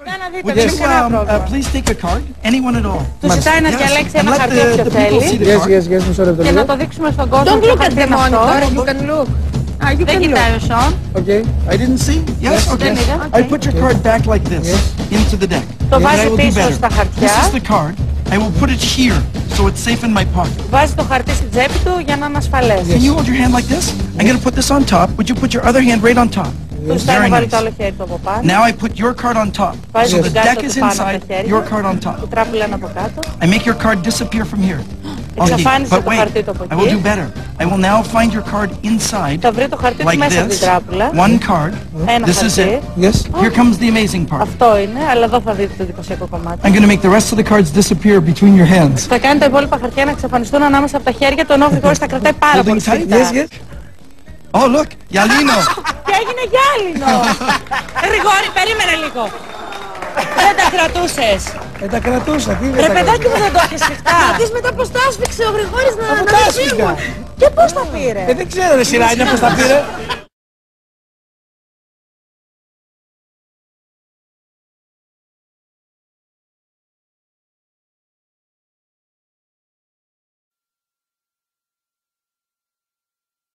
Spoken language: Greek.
Would you please take a card? Anyone at all? Του ζητάει να διαλέξει ένα χαρτί όποιο θέλει και να το δείξουμε στον κόσμο. Don't look at the monitor, you can look. Δεν κοιτάει ο Σον. Okay. I didn't see? Yes? Okay. I put your card back like this into the deck. Το βάζει πίσω στα χαρτιά. This is the card. I will put it here so it's safe in my pocket. Βάζει το χαρτί στην τσέπη του για να είναι ασφαλές. Can you hold your hand like this? I'm going to put this on top. Would you put your other hand right on top? Του ζητάει να βάλει το άλλο χέρι του από πάνω. Now I put your card on top. So the deck is inside, your card on top. Η τράπουλα είναι από κάτω. I make your card disappear from here. Εξαφάνισε But το wait, χαρτί του από I will do εκεί. better. I will now find your card inside, Θα βρει το χαρτί του like μέσα από την this. τράπουλα. One card. Ένα This is χαρτί. it. Yes. Here comes the amazing part. Αυτό είναι, αλλά εδώ θα δείτε το εντυπωσιακό κομμάτι. I'm going to make the rest of the cards disappear between your hands. Θα κάνει τα υπόλοιπα χαρτιά να εξαφανιστούν ανάμεσα από τα χέρια του, ενώ ο Γρηγόρης τα κρατάει πάρα πολύ Holding tight? σφιχτά. Yes, yes. Oh, look, Yalino. Και έγινε γυάλινο. Γρηγόρη, περίμενε λίγο. Δεν τα κρατούσες. Τα κρατούσα. Τι Ρε παιδάκι μου, δεν το έχεις σφιχτά. Να δεις μετά πως τα άσφιξε ο Γρηγόρης να τα άσφιξα. φύγουν. Και πώς τα πήρε. Δεν ξέρω ρε Σιράνια πώς τα πήρε.